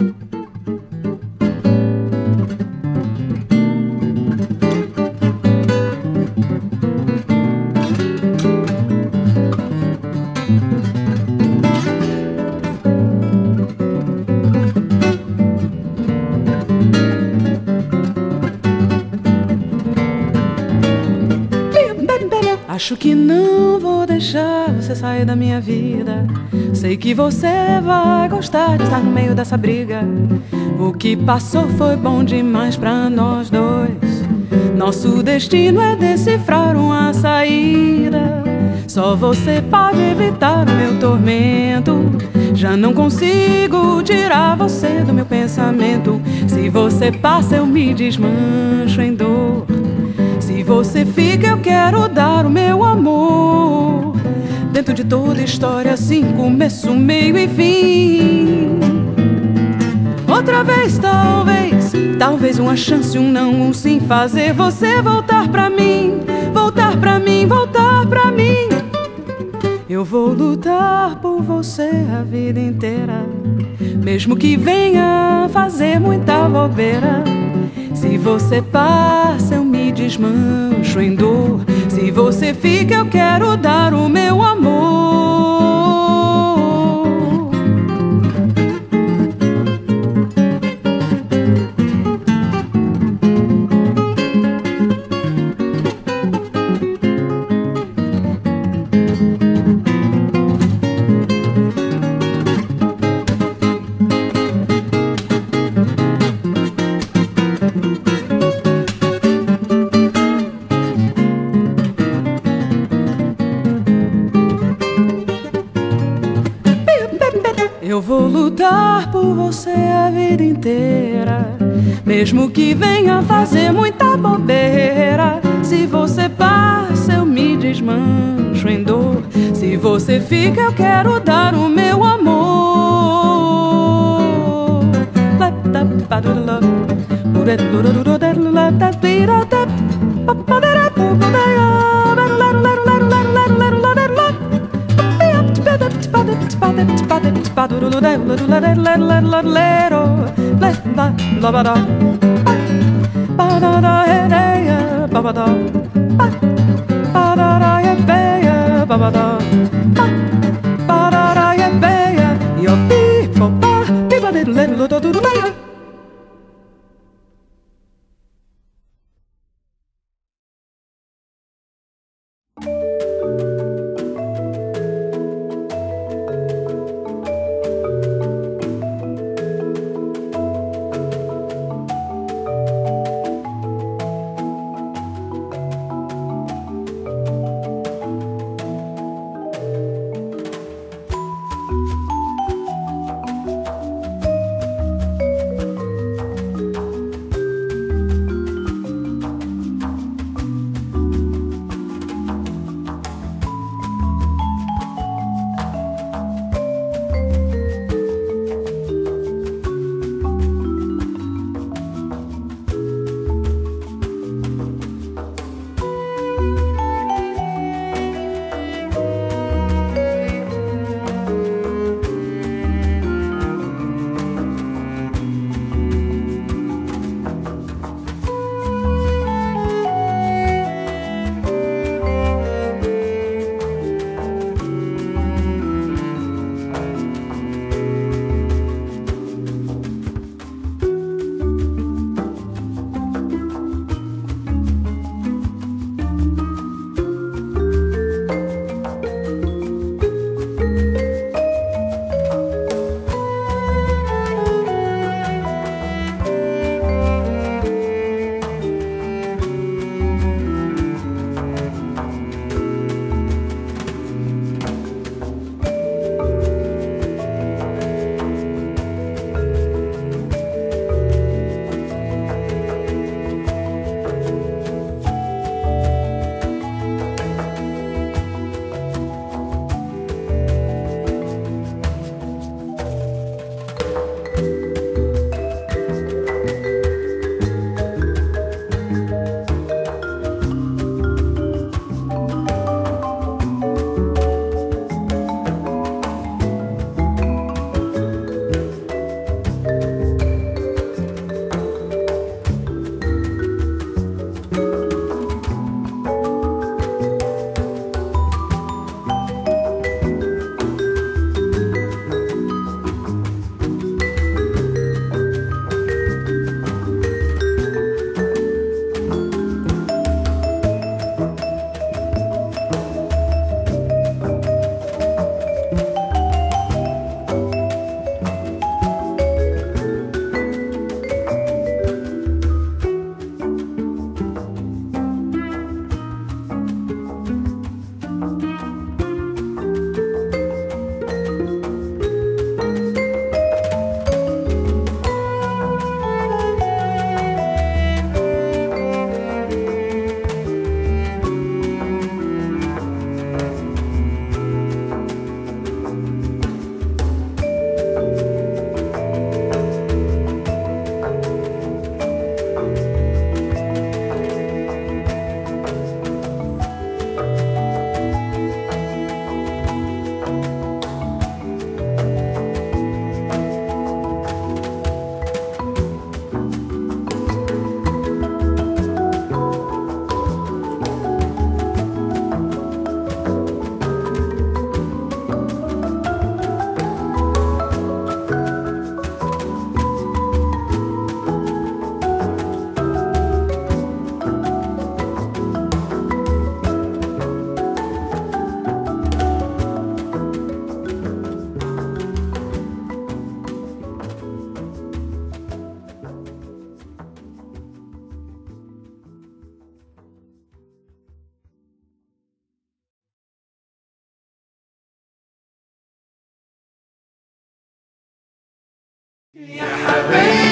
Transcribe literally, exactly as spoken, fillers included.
Acho que não vou deixar você sair da minha vida. Sei que você vai gostar de estar no meio dessa briga. O que passou foi bom demais pra nós dois. Nosso destino é decifrar uma saída. Só você pode evitar o meu tormento. Já não consigo tirar você do meu pensamento. Se você passa eu me desmancho em dor. Se você fica eu quero dar o meu amor. Dentro de toda história assim, começo, meio e fim. Outra vez talvez, talvez uma chance, um não, um sim. Fazer você voltar pra mim, voltar pra mim, voltar pra mim. Eu vou lutar por você a vida inteira, mesmo que venha fazer muita bobeira. Se você passa eu me desmancho em dor. Se você fica eu quero dar o meu amor. Eu vou lutar por você a vida inteira, mesmo que venha fazer muita bobeira. Se você passa eu me desmancho em dor. Se você fica eu quero dar o meu amor. يا حبايبي